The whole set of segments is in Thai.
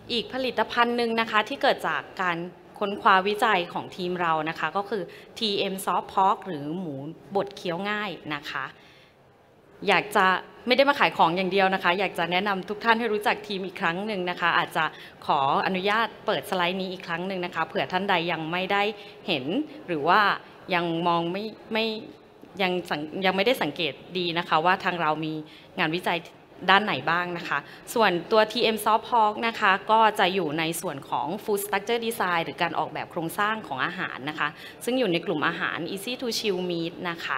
อีกผลิตภัณฑ์หนึ่งนะคะที่เกิดจากการค้นคว้าวิจัยของทีมเรานะคะก็คือ TM Soft Pork หรือหมูบดเคี้ยวง่ายนะคะอยากจะไม่ได้มาขายของอย่างเดียวนะคะอยากจะแนะนำทุกท่านให้รู้จักทีมอีกครั้งหนึ่งนะคะอาจจะขออนุญาตเปิดสไลด์นี้อีกครั้งหนึ่งนะคะเผื่อท่านใดยังไม่ได้เห็นหรือว่ายังมองไม่ยังไม่ได้สังเกตดีนะคะว่าทางเรามีงานวิจัยด้านไหนบ้างนะคะส่วนตัว TM Soft Pork นะคะก็จะอยู่ในส่วนของ Food Structure Design หรือการออกแบบโครงสร้างของอาหารนะคะซึ่งอยู่ในกลุ่มอาหาร Easy to Chew Meat นะคะ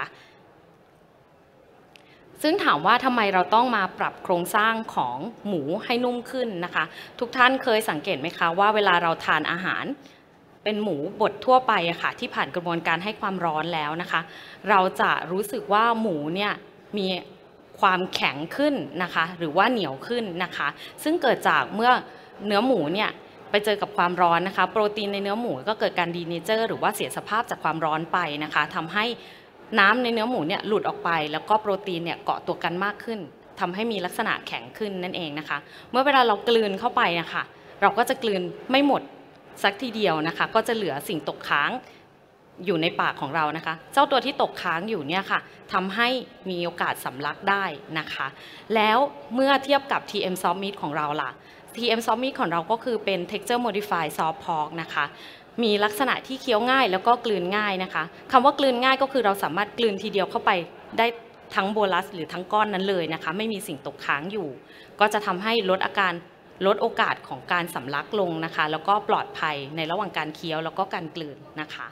ซึ่งถามว่าทำไมเราต้องมาปรับโครงสร้างของหมูให้นุ่มขึ้นนะคะทุกท่านเคยสังเกตไหมคะว่าเวลาเราทานอาหารเป็นหมูบดทั่วไปอะค่ะที่ผ่านกระบวนการให้ความร้อนแล้วนะคะเราจะรู้สึกว่าหมูเนี่ยมีความแข็งขึ้นนะคะหรือว่าเหนียวขึ้นนะคะซึ่งเกิดจากเมื่อเนื้อหมูเนี่ยไปเจอกับความร้อนนะคะโปรตีนในเนื้อหมูก็เกิดการดีเนเจอร์หรือว่าเสียสภาพจากความร้อนไปนะคะทำให้น้ำในเนื้อหมูเนี่ยหลุดออกไปแล้วก็โปรตีนเนี่ยเกาะตัวกันมากขึ้นทำให้มีลักษณะแข็งขึ้นนั่นเองนะคะเมื่อเวลาเรากลืนเข้าไปนะคะเราก็จะกลืนไม่หมดสักทีเดียวนะคะก็จะเหลือสิ่งตกค้างอยู่ในปากของเรานะคะเจ้าตัวที่ตกค้างอยู่เนี่ยค่ะทำให้มีโอกาสสำลักได้นะคะแล้วเมื่อเทียบกับ TM Soft Meat ของเราล่ะ TM Soft Meat ของเราก็คือเป็น Texture Modified Soft Pork นะคะมีลักษณะที่เคี้ยวง่ายแล้วก็กลืนง่ายนะคะคำว่ากลืนง่ายก็คือเราสามารถกลืนทีเดียวเข้าไปได้ทั้งโบลัสหรือทั้งก้อนนั้นเลยนะคะไม่มีสิ่งตกค้างอยู่ก็จะทำให้ลดโอกาสของการสำลักลงนะคะแล้วก็ปลอดภัยในระหว่างการเคี้ยวแล้วก็การกลืนนะคะ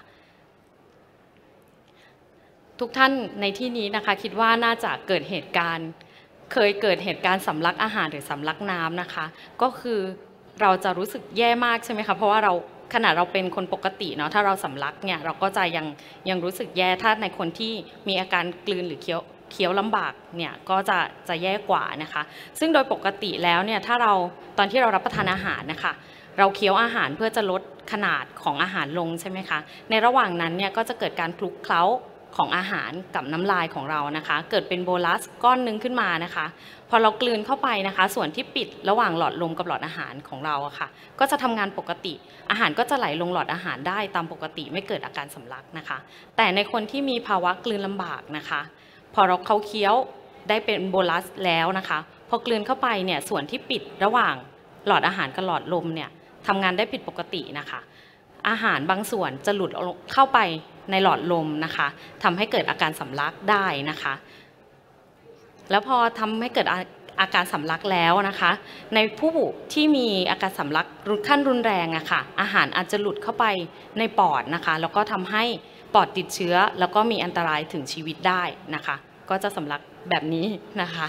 ทุกท่านในที่นี้นะคะคิดว่าน่าจะเคยเกิดเหตุการณ์สำลักอาหารหรือสำลักน้ำนะคะก็คือเราจะรู้สึกแย่มากใช่ไหมคะเพราะว่าขณะเราเป็นคนปกติเนาะถ้าเราสำลักเนี่ยเราก็จะยังรู้สึกแย่ถ้าในคนที่มีอาการกลืนหรือเคี้ยวลำบากเนี่ยก็จะแย่กว่านะคะซึ่งโดยปกติแล้วเนี่ยถ้าเราตอนที่เรารับประทานอาหารนะคะเราเคี้ยวอาหารเพื่อจะลดขนาดของอาหารลงใช่ไหมคะในระหว่างนั้นเนี่ยก็จะเกิดการคลุกเคล้าของอาหารกับน้ำลายของเรานะคะเกิดเป็นโบลัสก้อนนึงขึ้นมานะคะพอเรากลืนเข้าไปนะคะส่วนที่ปิดระหว่างหลอดลมกับหลอดอาหารของเราอะค่ะก็จะทำงานปกติอาหารก็จะไหลลงหลอดอาหารได้ตามปกติไม่เกิดอาการสำลักนะคะแต่ในคนที่มีภาวะกลืนลำบากนะคะพอเขาเคี้ยวได้เป็นโบลัสแล้วนะคะพอกลืนเข้าไปเนี่ยส่วนที่ปิดระหว่างหลอดอาหารกับหลอดลมเนี่ยทำงานได้ผิดปกตินะคะอาหารบางส่วนจะหลุดเข้าไปในหลอดลมนะคะทำให้เกิดอาการสำลักได้นะคะแล้วพอทำให้เกิดอาการสำลักแล้วนะคะในผู้ที่มีอาการสำลักขั้นรุนแรงอะค่ะอาหารอาจจะหลุดเข้าไปในปอดนะคะแล้วก็ทำให้ปอดติดเชื้อแล้วก็มีอันตรายถึงชีวิตได้นะคะก็จะสำลักแบบนี้นะคะ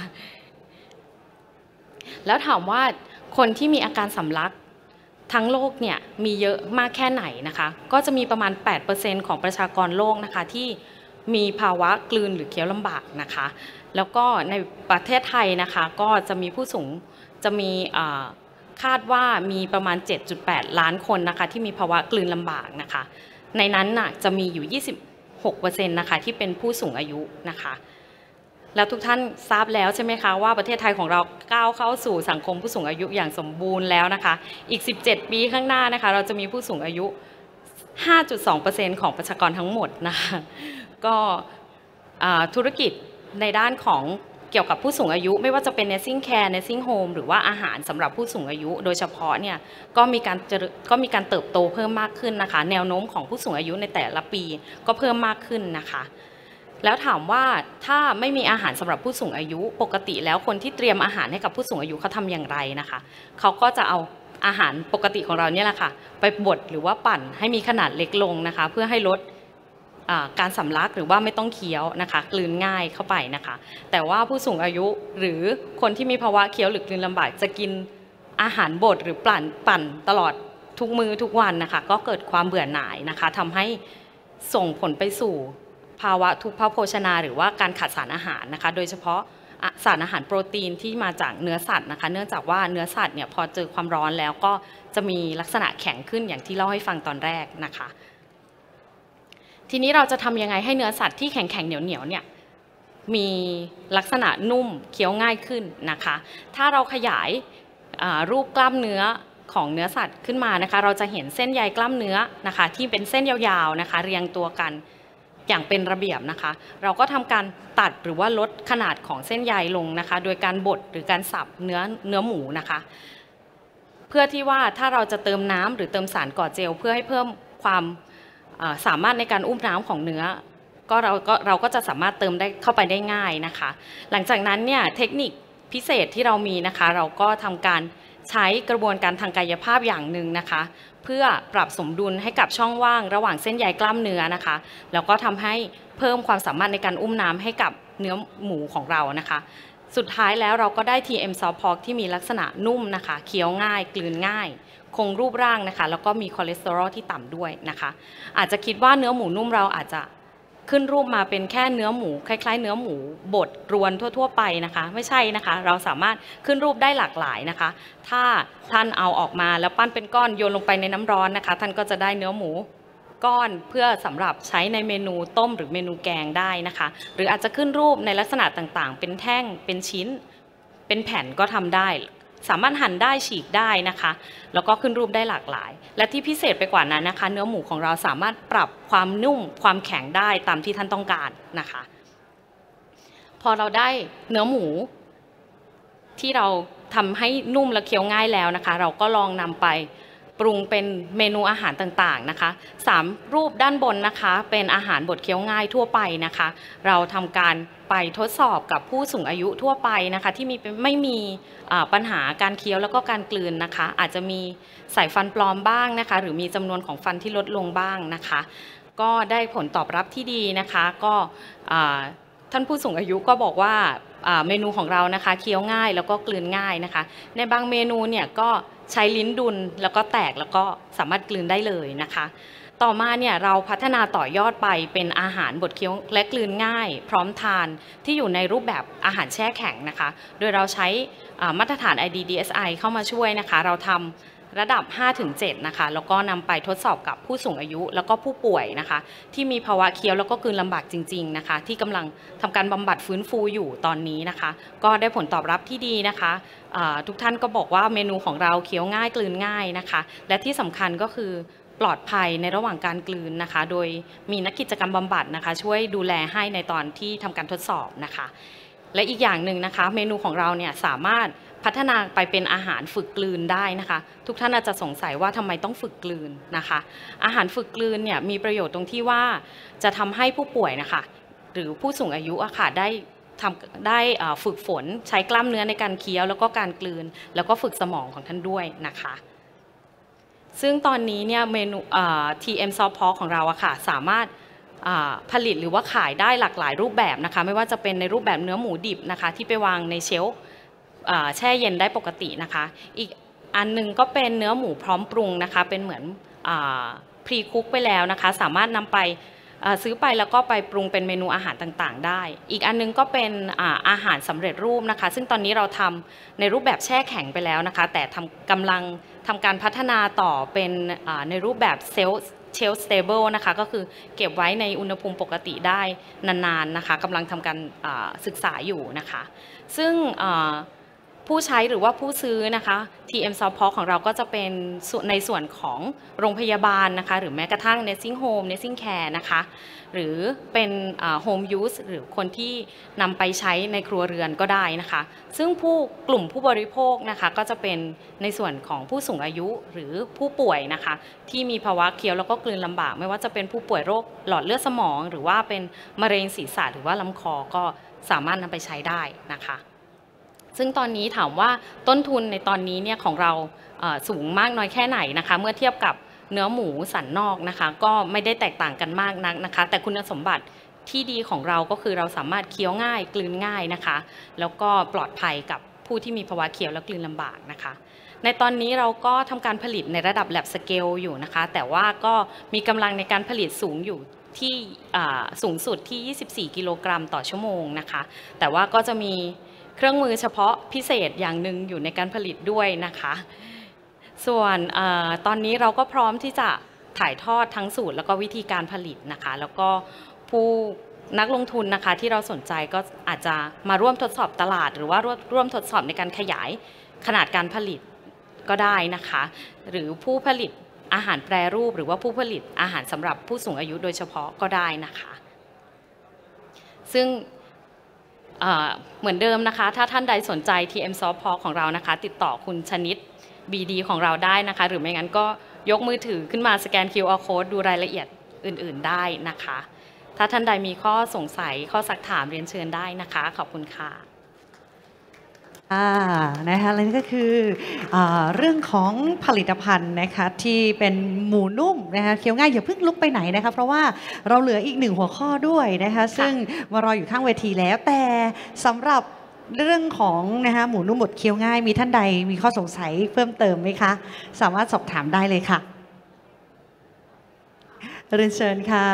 แล้วถามว่าคนที่มีอาการสำลักทั้งโลกเนี่ยมีเยอะมากแค่ไหนนะคะก็จะมีประมาณ 8% ของประชากรโลกนะคะที่มีภาวะกลืนหรือเคี้ยวลำบากนะคะแล้วก็ในประเทศไทยนะคะก็จะมีคาดว่ามีประมาณ 7.8 ล้านคนนะคะที่มีภาวะกลืนลำบากนะคะในนั้นน่ะจะมีอยู่ 26% นะคะที่เป็นผู้สูงอายุนะคะแล้วทุกท่านทราบแล้วใช่ไหมคะว่าประเทศไทยของเราก้าวเข้าสู่สังคมผู้สูงอายุอย่างสมบูรณ์แล้วนะคะอีก17ปีข้างหน้านะคะเราจะมีผู้สูงอายุ 5.2% ของประชากรทั้งหมดนะคะก็ธุรกิจในด้านของเกี่ยวกับผู้สูงอายุไม่ว่าจะเป็น nursing care nursing home หรือว่าอาหารสำหรับผู้สูงอายุโดยเฉพาะเนี่ยก็มีการเติบโตเพิ่มมากขึ้นนะคะแนวโน้มของผู้สูงอายุในแต่ละปีก็เพิ่มมากขึ้นนะคะแล้วถามว่าถ้าไม่มีอาหารสำหรับผู้สูงอายุปกติแล้วคนที่เตรียมอาหารให้กับผู้สูงอายุเขาทำอย่างไรนะคะเขาก็จะเอาอาหารปกติของเราเนี่ยแหละค่ะไปบดหรือว่าปั่นให้มีขนาดเล็กลงนะคะเพื่อให้ลดการสำลักหรือว่าไม่ต้องเคี้ยวนะคะกลืนง่ายเข้าไปนะคะแต่ว่าผู้สูงอายุหรือคนที่มีภาวะเคี้ยวหรือกลืนลำบากจะกินอาหารบดหรือปั่นตลอดทุกมื้อทุกวันนะคะก็เกิดความเบื่อหน่ายนะคะทำให้ส่งผลไปสู่ภาวะทุพพโภชนาหรือว่าการขาดสารอาหารนะคะโดยเฉพาะสารอาหารโปรตีนที่มาจากเนื้อสัตว์นะคะเนื่องจากว่าเนื้อสัตว์เนี่ยพอเจอความร้อนแล้วก็จะมีลักษณะแข็งขึ้นอย่างที่เล่าให้ฟังตอนแรกนะคะทีนี้เราจะทำยังไงให้เนื้อสัตว์ที่แข็งๆเหนียวๆเนี่ยมีลักษณะนุ่มเคี้ยวง่ายขึ้นนะคะถ้าเราขยายรูปกล้ามเนื้อของเนื้อสัตว์ขึ้นมานะคะเราจะเห็นเส้นใยกล้ามเนื้อนะคะที่เป็นเส้นยาวๆนะคะเรียงตัวกันอย่างเป็นระเบียบนะคะเราก็ทำการตัดหรือว่าลดขนาดของเส้นใยลงนะคะโดยการบดหรือการสับเนื้อหมูนะคะเพื่อที่ว่าถ้าเราจะเติมน้ำหรือเติมสารก่อเจลเพื่อให้เพิ่มความสามารถในการอุ้มน้ำของเนื้อเราก็จะสามารถเติมได้เข้าไปได้ง่ายนะคะหลังจากนั้นเนี่ยเทคนิคพิเศษที่เรามีนะคะเราก็ทำการใช้กระบวนการทางกายภาพอย่างหนึ่งนะคะเพื่อปรับสมดุลให้กับช่องว่างระหว่างเส้นใยกล้ามเนื้อนะคะแล้วก็ทำให้เพิ่มความสามารถในการอุ้มน้ำให้กับเนื้อหมูของเรานะคะสุดท้ายแล้วเราก็ได้ TM Soft Pork ที่มีลักษณะนุ่มนะคะเคี้ยวง่ายกลืนง่ายคงรูปร่างนะคะแล้วก็มีคอเลสเตอรอลที่ต่ำด้วยนะคะอาจจะคิดว่าเนื้อหมูนุ่มเราอาจจะขึ้นรูปมาเป็นแค่เนื้อหมูคล้ายๆเนื้อหมูบดรวนทั่วๆไปนะคะไม่ใช่นะคะเราสามารถขึ้นรูปได้หลากหลายนะคะถ้าท่านเอาออกมาแล้วปั้นเป็นก้อนโยนลงไปในน้ำร้อนนะคะท่านก็จะได้เนื้อหมูก้อนเพื่อสำหรับใช้ในเมนูต้มหรือเมนูแกงได้นะคะหรืออาจจะขึ้นรูปในลักษณะต่างๆเป็นแท่งเป็นชิ้นเป็นแผ่นก็ทำได้สามารถหั่นได้ฉีกได้นะคะแล้วก็ขึ้นรูปได้หลากหลายและที่พิเศษไปกว่านั้นนะคะเนื้อหมูของเราสามารถปรับความนุ่มความแข็งได้ตามที่ท่านต้องการนะคะพอเราได้เนื้อหมูที่เราทำให้นุ่มและเคี้ยวง่ายแล้วนะคะเราก็ลองนำไปปรุงเป็นเมนูอาหารต่างๆนะคะ3รูปด้านบนนะคะเป็นอาหารบดเคี้ยวง่ายทั่วไปนะคะเราทำการไปทดสอบกับผู้สูงอายุทั่วไปนะคะที่ไม่มีปัญหาการเคี้ยวแล้วก็การกลืนนะคะอาจจะมีใส่ฟันปลอมบ้างนะคะหรือมีจำนวนของฟันที่ลดลงบ้างนะคะก็ได้ผลตอบรับที่ดีนะคะก็ท่านผู้สูงอายุก็บอกว่าเมนูของเรานะคะเคี้ยวง่ายแล้วก็กลืนง่ายนะคะในบางเมนูเนี่ยก็ใช้ลิ้นดุลแล้วก็แตกแล้วก็สามารถกลืนได้เลยนะคะต่อมาเนี่ยเราพัฒนาต่อยอดไปเป็นอาหารบดเคี้ยวและกลืนง่ายพร้อมทานที่อยู่ในรูปแบบอาหารแช่แข็งนะคะโดยเราใช้มาตรฐาน IDDSI เข้ามาช่วยนะคะเราทำระดับ 5-7 นะคะแล้วก็นำไปทดสอบกับผู้สูงอายุแล้วก็ผู้ป่วยนะคะที่มีภาวะเคี้ยวแล้วก็กลืนลำบากจริงๆนะคะที่กำลังทำการบำบัดฟื้นฟูอยู่ตอนนี้นะคะก็ได้ผลตอบรับที่ดีนะคะทุกท่านก็บอกว่าเมนูของเราเคี้ยวง่ายกลืนง่ายนะคะและที่สำคัญก็คือปลอดภัยในระหว่างการกลืนนะคะโดยมีนักกิจกรรมบำบัดนะคะช่วยดูแลให้ในตอนที่ทำการทดสอบนะคะและอีกอย่างหนึ่งนะคะเมนูของเราเนี่ยสามารถพัฒนาไปเป็นอาหารฝึกกลืนได้นะคะทุกท่านอาจจะสงสัยว่าทำไมต้องฝึกกลืนนะคะอาหารฝึกกลืนเนี่ยมีประโยชน์ตรงที่ว่าจะทำให้ผู้ป่วยนะคะหรือผู้สูงอายุอะค่ะได้ฝึกฝนใช้กล้ามเนื้อในการเคี้ยวแล้วก็การกลืนแล้วก็ฝึกสมองของท่านด้วยนะคะซึ่งตอนนี้เนี่ยเมนูTM Soft Pork ของเราอะค่ะสามารถผลิตหรือว่าขายได้หลากหลายรูปแบบนะคะไม่ว่าจะเป็นในรูปแบบเนื้อหมูดิบนะคะที่ไปวางในเชลฟ์แช่เย็นได้ปกตินะคะอีกอันนึงก็เป็นเนื้อหมูพร้อมปรุงนะคะเป็นเหมือนพรีคุกไปแล้วนะคะสามารถนำไปซื้อไปแล้วก็ไปปรุงเป็นเมนูอาหารต่างๆได้อีกอันนึงก็เป็นอาหารสำเร็จรูปนะคะซึ่งตอนนี้เราทำในรูปแบบแช่แข็งไปแล้วนะคะแต่กำลังทำการพัฒนาต่อเป็นในรูปแบบเชลฟ์สเตเบิลนะคะก็คือเก็บไว้ในอุณหภูมิปกติได้นานๆนะคะกำลังทำการศึกษาอยู่นะคะซึ่งผู้ใช้หรือว่าผู้ซื้อนะคะ TM Soft Pork ของเราก็จะเป็นในส่วนของโรงพยาบาลนะคะหรือแม้กระทั่ง Nursing Home Nursing Care นะคะหรือเป็น Home Use หรือคนที่นำไปใช้ในครัวเรือนก็ได้นะคะซึ่งกลุ่มผู้บริโภคนะคะก็จะเป็นในส่วนของผู้สูงอายุหรือผู้ป่วยนะคะที่มีภาวะเคี้ยวแล้วก็กลืนลำบากไม่ว่าจะเป็นผู้ป่วยโรคหลอดเลือดสมองหรือว่าเป็นมะเร็งศีรษะหรือว่าลำคอก็สามารถนำไปใช้ได้นะคะซึ่งตอนนี้ถามว่าต้นทุนในตอนนี้เนี่ยของเราสูงมากน้อยแค่ไหนนะคะเมื่อเทียบกับเนื้อหมูสันนอกนะคะก็ไม่ได้แตกต่างกันมากนักนะคะแต่คุณสมบัติที่ดีของเราก็คือเราสามารถเคี้ยวง่ายกลืนง่ายนะคะแล้วก็ปลอดภัยกับผู้ที่มีภาวะเคี้ยวและกลืนลำบากนะคะในตอนนี้เราก็ทำการผลิตในระดับ lab scale อยู่นะคะแต่ว่าก็มีกำลังในการผลิตสูงอยู่ที่สูงสุดที่24กิโลกรัมต่อชั่วโมงนะคะแต่ว่าก็จะมีเครื่องมือเฉพาะพิเศษอย่างหนึ่งอยู่ในการผลิตด้วยนะคะส่วนตอนนี้เราก็พร้อมที่จะถ่ายทอดทั้งสูตรแล้วก็วิธีการผลิตนะคะแล้วก็ผู้นักลงทุนนะคะที่เราสนใจก็อาจจะมาร่วมทดสอบตลาดหรือว่าร่วมทดสอบในการขยายขนาดการผลิตก็ได้นะคะหรือผู้ผลิตอาหารแปรรูปหรือว่าผู้ผลิตอาหารสำหรับผู้สูงอายุโดยเฉพาะก็ได้นะคะซึ่งเหมือนเดิมนะคะถ้าท่านใดสนใจ TM Soft Pork ของเรานะคะติดต่อคุณชนิด BD ของเราได้นะคะหรือไม่งั้นก็ยกมือถือขึ้นมาสแกน QR Code ดูรายละเอียดอื่นๆได้นะคะถ้าท่านใดมีข้อสงสัยข้อซักถามเรียนเชิญได้นะคะขอบคุณค่ะนะคะและนี่ก็คือเรื่องของผลิตภัณฑ์นะคะที่เป็นหมูนุ่มนะคะเคี้ยวง่ายอย่าเพิ่งลุกไปไหนนะคะเพราะว่าเราเหลืออีก1หัวข้อด้วยนะคะซึ่งมารออยู่ข้างเวทีแล้วแต่สำหรับเรื่องของนะคะหมูนุ่มบดเคี้ยวง่ายมีท่านใดมีข้อสงสัยเพิ่มเติมไหมคะสามารถสอบถามได้เลยค่ะเรียนเชิญค่ะ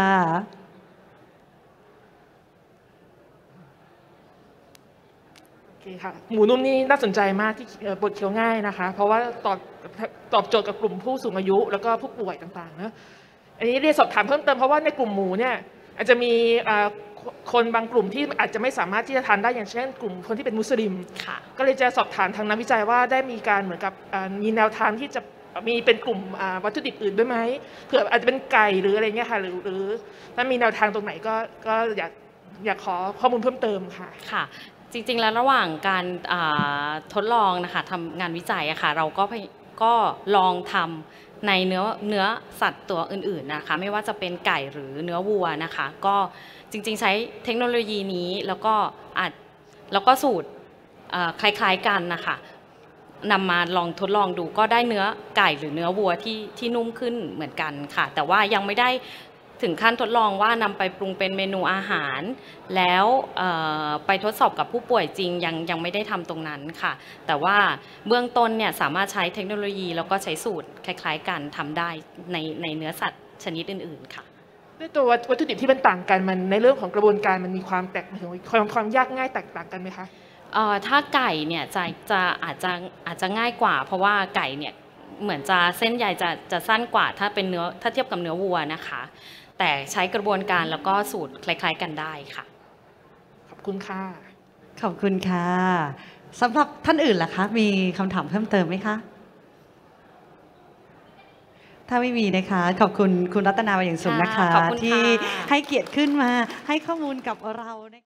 ค่ะหมูนุ่มนี่น่าสนใจมากที่บดเคี้ยวง่ายนะคะเพราะว่าตอบโจทย์กับกลุ่มผู้สูงอายุแล้วก็ผู้ป่วยต่างๆนะอันนี้เรียนสอบถามเพิ่มเติมเพราะว่าในกลุ่มหมูเนี่ยอาจจะมีคนบางกลุ่มที่อาจจะไม่สามารถที่จะทานได้อย่างเช่นกลุ่มคนที่เป็นมุสลิมก็เลยจะสอบถามทางนักวิจัยว่าได้มีการเหมือนกับมีแนวทางที่จะมีเป็นกลุ่มวัตถุดิบอื่นด้วยไหมเผื่ออาจจะเป็นไก่หรืออะไรเงี้ยค่ะหรือถ้ามีแนวทางตรงไหนก็อยากขอข้อมูลเพิ่มเติมค่ะจริงๆแล้วระหว่างการทดลองนะคะทำงานวิจัยอะค่ะเราก็ลองทำในเนื้อสัตว์ตัวอื่นๆนะคะไม่ว่าจะเป็นไก่หรือเนื้อวัวนะคะก็จริงๆใช้เทคโนโลยีนี้แล้วก็สูตรคล้ายๆกันนะคะนำมาลองทดลองดูก็ได้เนื้อไก่หรือเนื้อวัวที่นุ่มขึ้นเหมือนกันค่ะแต่ว่ายังไม่ได้ถึงขั้นทดลองว่านำไปปรุงเป็นเมนูอาหารแล้วไปทดสอบกับผู้ป่วยจริงยังไม่ได้ทำตรงนั้นค่ะแต่ว่าเบื้องต้นเนี่ยสามารถใช้เทคโนโลยีแล้วก็ใช้สูตรคล้ายๆกันทำได้ในเนื้อสัตว์ชนิดอื่นๆค่ะด้วยตัววัตถุดิบที่มันต่างกันมันในเรื่องของกระบวนการมันมีความแตกต่างความยากง่ายแตกต่างกันไหมคะถ้าไก่เนี่ยอาจจะง่ายกว่าเพราะว่าไก่เนี่ยเหมือนจะเส้นใยจะสั้นกว่าถ้าเทียบกับเนื้อวัวนะคะแต่ใช้กระบวนการแล้วก็สูตรคล้ายๆกันได้ค่ะขอบคุณค่ะขอบคุณค่ะสำหรับท่านอื่นล่ะคะมีคำถามเพิ่มเติมไหมคะถ้าไม่มีนะคะขอบคุณคุณรัตนาอย่างสูงนะคะที่ให้เกียรติขึ้นมาให้ข้อมูลกับเรา